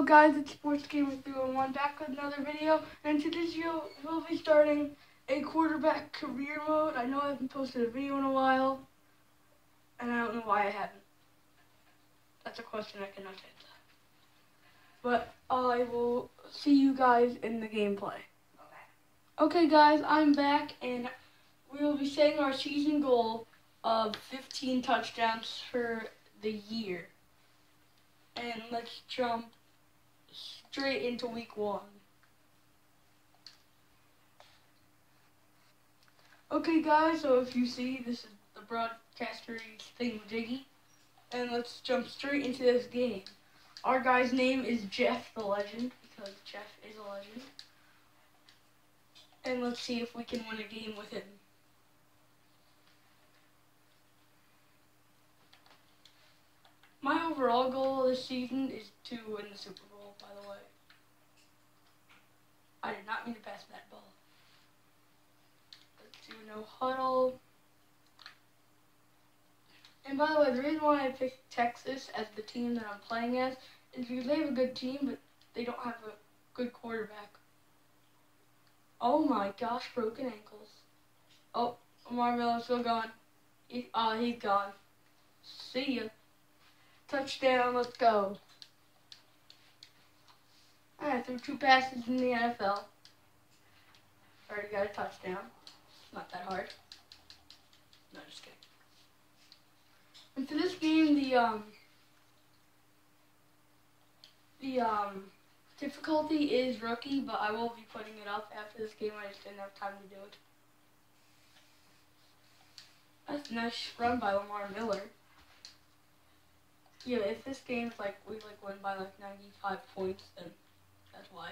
guys, it's Sports Gamer 301 back with another video, and today's video we'll be starting a quarterback career mode. I know I haven't posted a video in a while, and I don't know why I haven't. That's a question I cannot answer. But I will see you guys in the gameplay. Okay guys, I'm back, and we will be setting our season goal of 15 touchdowns for the year. And let's jump straight into week 1. Okay guys, so if you see, this is the broadcaster thingamajiggy, and let's jump straight into this game. Our guy's name is Jeff the Legend, because Jeff is a legend. And let's see if we can win a game with him. My overall goal this season is to win the Super Bowl, by the way. I did not mean to pass that ball. Let's do no huddle. And by the way, the reason why I picked Texas as the team that I'm playing as is because they have a good team, but they don't have a good quarterback. Oh my gosh, broken ankles. Oh, Lamar Miller's still gone. He's gone. See ya. Touchdown, let's go. I threw 2 passes in the NFL. Already got a touchdown. Not that hard. No, just kidding. And for this game, the difficulty is rookie, but I will be putting it up after this game. I just didn't have time to do it. That's a nice run by Lamar Miller. Yeah, if this game's we win by 95 points, then that's why.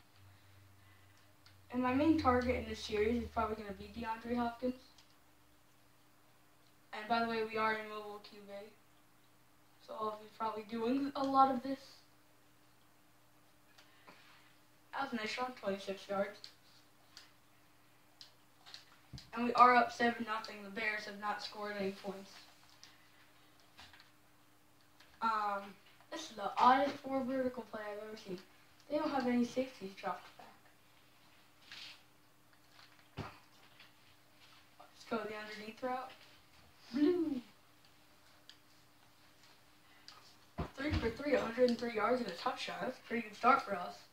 And my main target in this series is probably going to be DeAndre Hopkins. And by the way, we are in mobile QB, so I'll be probably doing a lot of this. That was a nice shot, 26 yards. And we are up 7-0. The Bears have not scored any points. This is the oddest 4 vertical play I've ever seen. They don't have any safeties dropped back. Let's go the underneath route. Blue. 3 for 3, 103 yards and a touchdown. That's a pretty good start for us.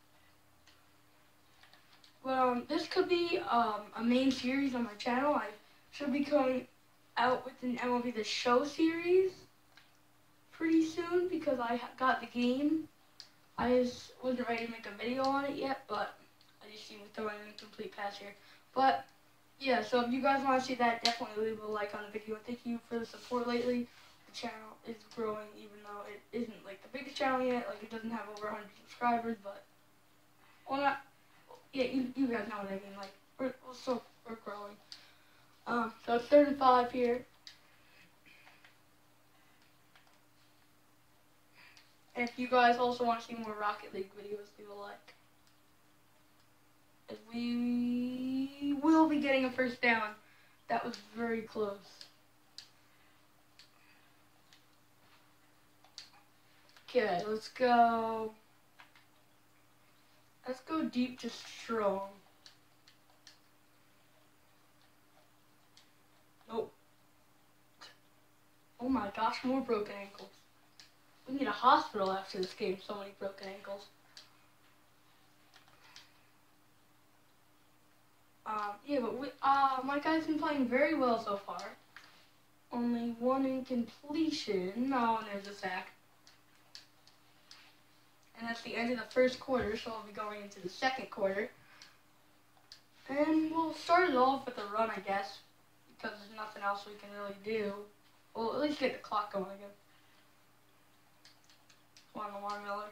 Well, this could be a main series on my channel. I should be coming out with an MLB The Show series pretty soon because I got the game. I just wasn't ready to make a video on it yet, but I just seen me throwing an incomplete pass here. But yeah, so if you guys want to see that, definitely leave a like on the video. Thank you for the support lately. The channel is growing, even though it isn't the biggest channel yet. It doesn't have over 100 subscribers, but yeah, you guys know what I mean. We're growing. So it's 3rd and 5 here. And if you guys also want to see more Rocket League videos, leave a like. As we will be getting a first down. That was very close. Okay, let's go. Let's go deep to strong. Nope. Oh my gosh, more broken ankles. We need a hospital after this game, so many broken ankles. Yeah, but my guy's been playing very well so far. Only 1 incompletion. Oh, and there's a sack. And that's the end of the first quarter, so I'll be going into the second quarter. And we'll start it off with a run, I guess, because there's nothing else we can really do. Well, at least get the clock going again. Come on, Lamar Miller.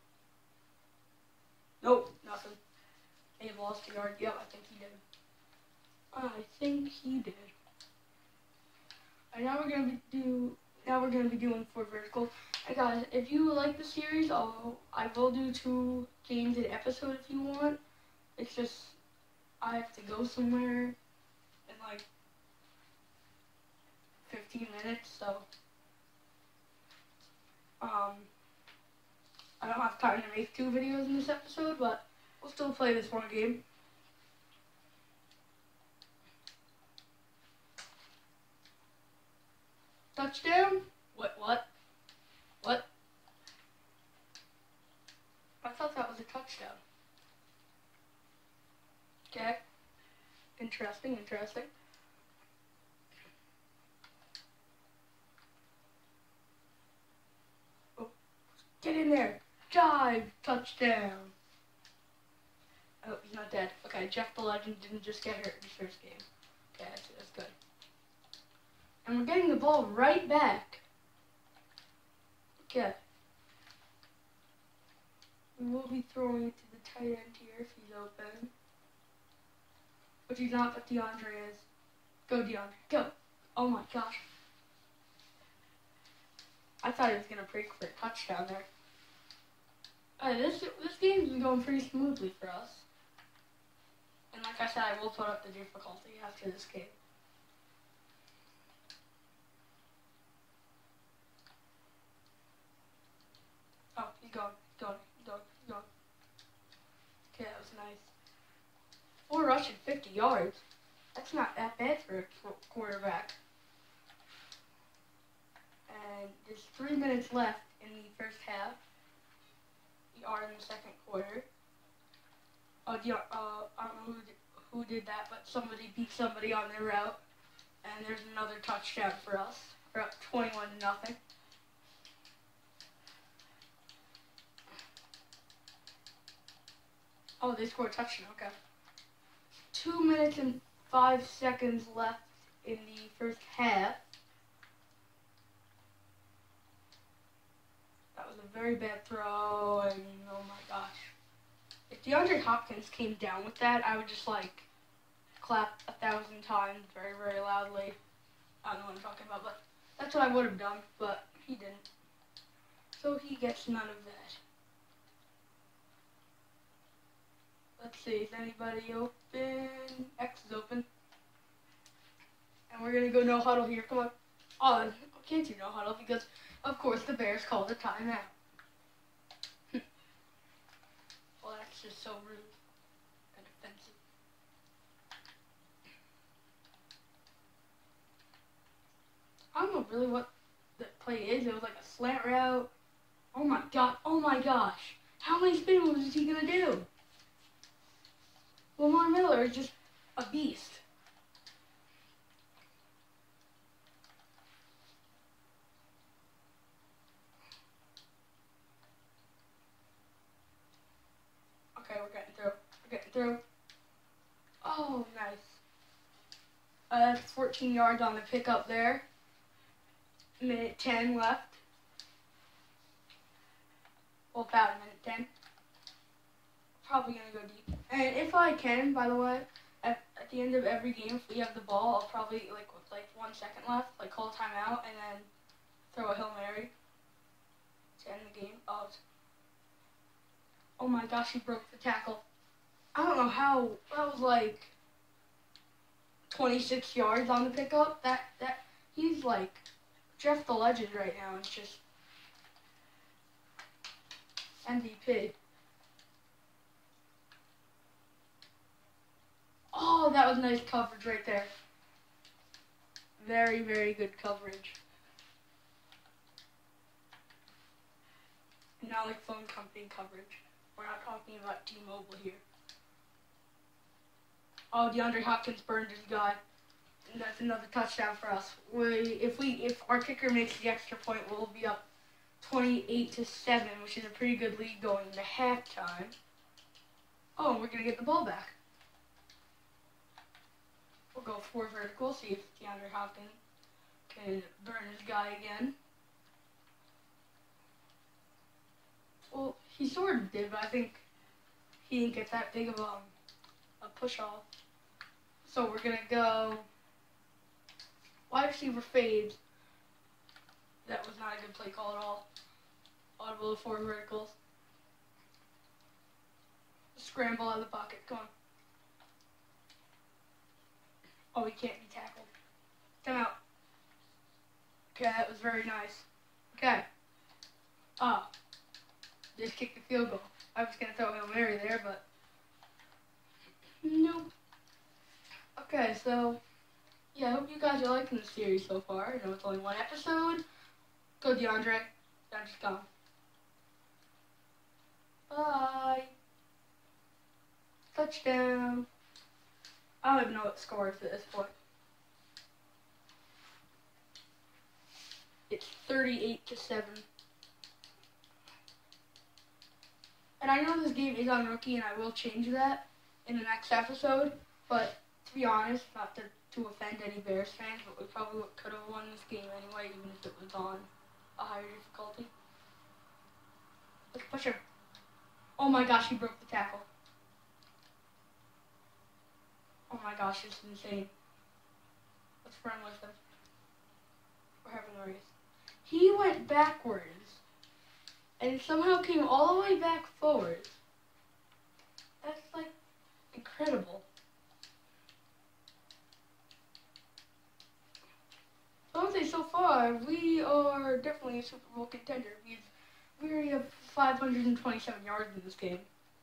Nope, nothing. He lost a yard. Yep, I think he did. And now we're gonna be doing 4 verticals. And guys, if you like the series, I will do 2 games an episode if you want. It's just I have to go somewhere in 15 minutes, so I don't have time to make 2 videos in this episode, but we'll still play this one game. Touchdown? What? What? I thought that was a touchdown. Okay. Interesting. Oh, get in there. Dive. Touchdown. Oh, he's not dead. Okay, Jeff the Legend didn't just get hurt in his first game. Okay, that's good. And we're getting the ball right back. Okay. We will be throwing it to the tight end here if he's open. But he's not, but DeAndre is. Go, DeAndre. Go. Oh my gosh. I thought he was going to break for a touchdown there. This game's been going pretty smoothly for us. And like I said, I will put up the difficulty after this game. Oh, he's going. Okay, that was nice. 4 rushing, 50 yards. That's not that bad for a quarterback. And there's 3 minutes left in the first half. We are in the second quarter. I don't know who did that, but somebody beat somebody on their route. And there's another touchdown for us. We're up 21-0. Oh, they scored a touchdown. Okay. 2 minutes and 5 seconds left in the first half. That was a very bad throw, and oh my gosh. If DeAndre Hopkins came down with that, I would just like clap 1,000 times very, very loudly. I don't know what I'm talking about, but that's what I would have done, but he didn't. So he gets none of that. Let's see, is anybody open? X is open. And we're going to go no huddle here. Come on. Oh, can't do no huddle because, of course, the Bears called a timeout. Well, that's just so rude and offensive. I don't know really what the play is. It was like a slant route. Oh my gosh. How many spin moves is he going to do? Lamar Miller is just a beast. Okay, we're getting through. Oh, nice. That's 14 yards on the pickup there. Minute 10 left. Well, about a minute 10. Probably going to go deep. And if I can, by the way, at the end of every game, if we have the ball, I'll probably, with 1 second left, call timeout and then throw a Hail Mary to end the game. Oh my gosh, he broke the tackle. I don't know how, that was 26 yards on the pickup. He's Jeff the Legend right now. It's just MVP. Oh, that was nice coverage right there. Very, very good coverage. Not like phone company coverage. We're not talking about T-Mobile here. Oh, DeAndre Hopkins burned his guy. And that's another touchdown for us. If our kicker makes the extra point, we'll be up 28-7, which is a pretty good lead going into halftime. Oh, and we're gonna get the ball back. We'll go 4 vertical, see if DeAndre Hopkins can burn his guy again. Well, he sort of did, but I think he didn't get that big of a push-off. So we're going to go wide receiver fade. That was not a good play call at all. Audible to 4 verticals. Scramble out of the pocket. Come on. Oh, he can't be tackled. Come out. Okay, that was very nice. Okay. just kick the field goal. I was going to throw Hail Mary there, but nope. Okay, so yeah, I hope you guys are liking the series so far. I know it's only one episode. Go DeAndre. DeAndre's gone. Bye. Touchdown. I don't even know what the score is at this point. It's 38-7. And I know this game is on rookie, and I will change that in the next episode. But to be honest, not to offend any Bears fans, but we probably could have won this game anyway, even if it was on a higher difficulty. Let's push him. Oh my gosh, he broke the tackle. Oh my gosh, it's insane. Let's run with him. We're having a race. He went backwards and somehow came all the way back forward. That's like incredible. So I would say so far, we are definitely a Super Bowl contender. We already have 527 yards in this game.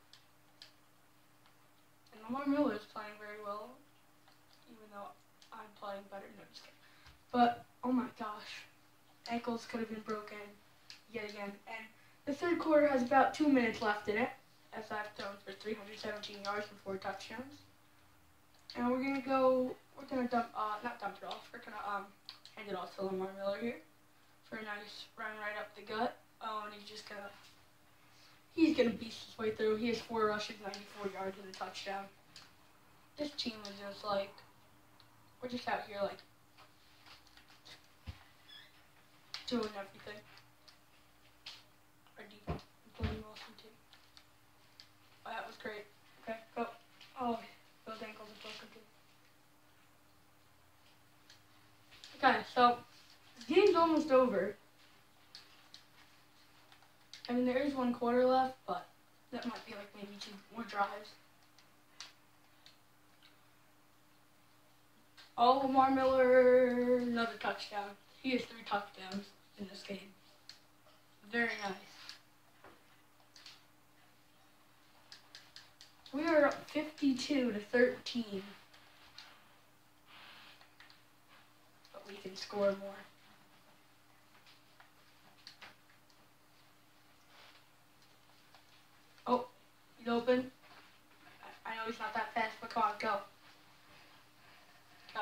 And Lamar Miller is playing very well, even though I'm playing better. No, just kidding. But, oh my gosh, ankles could have been broken yet again. And the third quarter has about 2 minutes left in it, as I've thrown for 317 yards and 4 touchdowns. And we're gonna not dump it off. We're gonna hand it off to Lamar Miller here for a nice run right up the gut. Oh, and he's gonna beast his way through. He has 4 rushes, 94 yards, and a touchdown. This team is just like, we're just out here like doing everything. Our defense is playing awesome too. Oh, that was great. Okay, go. Oh, those ankles are broken too. Okay, so the game's almost over. I mean, there is 1 quarter left, but that might be like maybe 2 more drives. Oh, Lamar Miller, another touchdown. He has 3 touchdowns in this game. Very nice. We are up 52-13. But we can score more. Oh, he's open. I know he's not that fast, but come on, go. Go.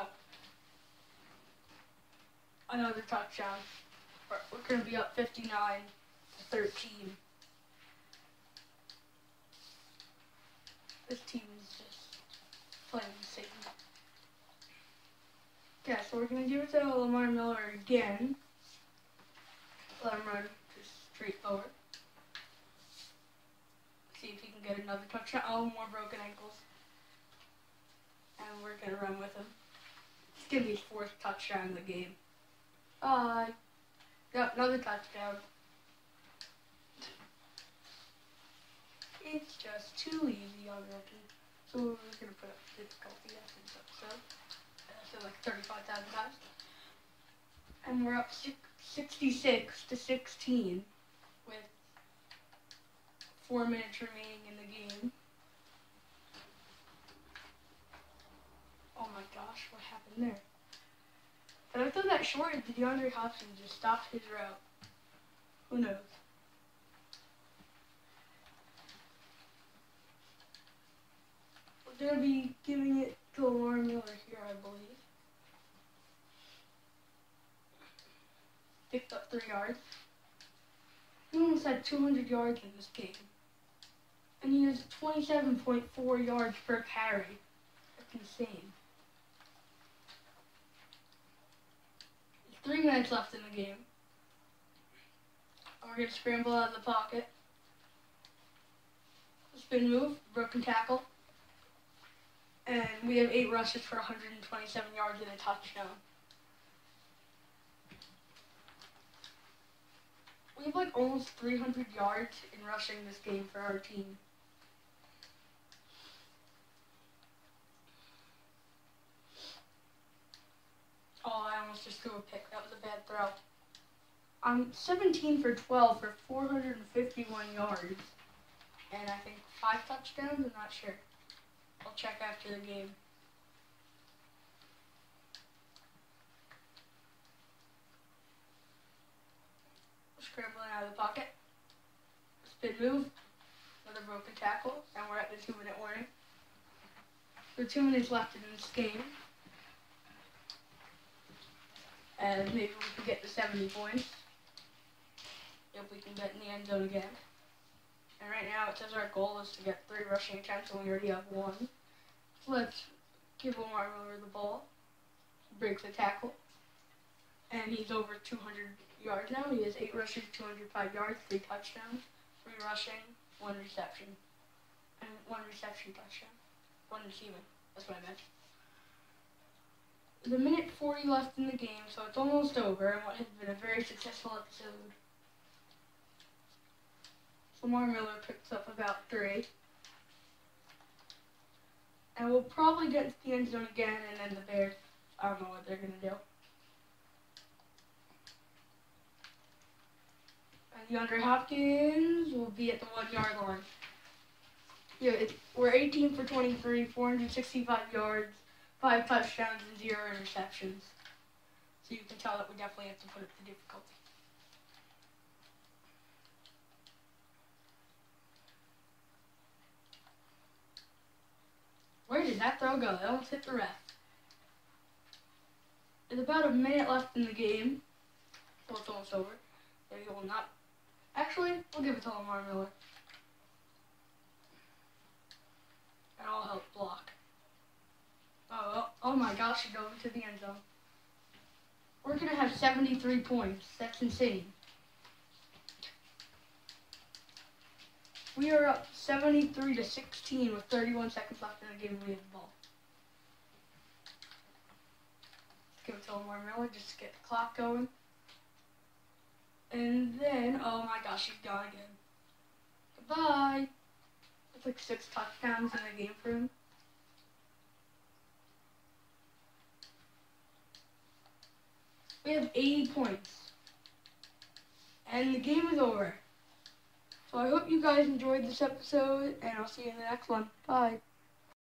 Another touchdown. We're going to be up 59-13. This team is just playing insane. Yeah, so we're going to give it to Lamar Miller again. Let him run just straight forward. See if he can get another touchdown. Oh, more broken ankles. And we're going to run with him. It's going to be his 4th touchdown in the game. Yep, another touchdown. It's just too easy on rookie. So we're going to put up difficulty after this episode. So like 35,000 times. And we're up 66-16 with 4 minutes remaining in the game. Oh my gosh, what happened there? But I thought that short, did DeAndre Hopkins just stopped his route? Who knows? We're going to be giving it to Lamar Miller here, I believe. Picked up 3 yards. He almost had 200 yards in this game. And he has 27.4 yards per carry. That's insane. There's 3 minutes left in the game. And we're going to scramble out of the pocket. Spin move, broken tackle. And we have 8 rushes for 127 yards and a touchdown. We have like almost 300 yards in rushing this game for our team. Oh, I almost just threw a pick. That was a bad throw. I'm 17 for 12 for 451 yards. And I think 5 touchdowns, I'm not sure. I'll check after the game. Scrambling out of the pocket. Spin move. Another broken tackle. And we're at the 2-minute warning. There are 2 minutes left in this game. And maybe we can get to 70 points. If we can get in the end zone again. And right now it says our goal is to get 3 rushing attempts and we already have 1. So let's give Lamar Miller the ball. He breaks the tackle. And he's over 200 yards now. He has 8 rushes, 205 yards, 3 touchdowns, 3 rushing, 1 reception. And 1 reception touchdown. 1 receiving. That's what I meant. There's a minute 40 left in the game, so it's almost over, and what has been a very successful episode. Lamar Miller picks up about 3. And we'll probably get to the end zone again, and then the Bears, I don't know what they're going to do. And DeAndre Hopkins will be at the 1-yard line. Yeah, we're 18 for 23, 465 yards, 5 touchdowns, and 0 interceptions. So you can tell that we definitely have to put up the difficulty. Where did that throw go? That almost hit the ref. There's about a minute left in the game. Well, it's almost over. There you will not. Actually, we'll give it to Lamar Miller. And I'll help block. Oh my gosh, he dove into the end zone. We're going to have 73 points. That's insane. We are up 73-16 with 31 seconds left in the game. We have the ball. Let's give it to Lamar Miller just to get the clock going. And then, oh my gosh, he's gone again. Goodbye. That's like 6 touchdowns in the game for him. We have 80 points. And the game is over. So I hope you guys enjoyed this episode, and I'll see you in the next one. Bye.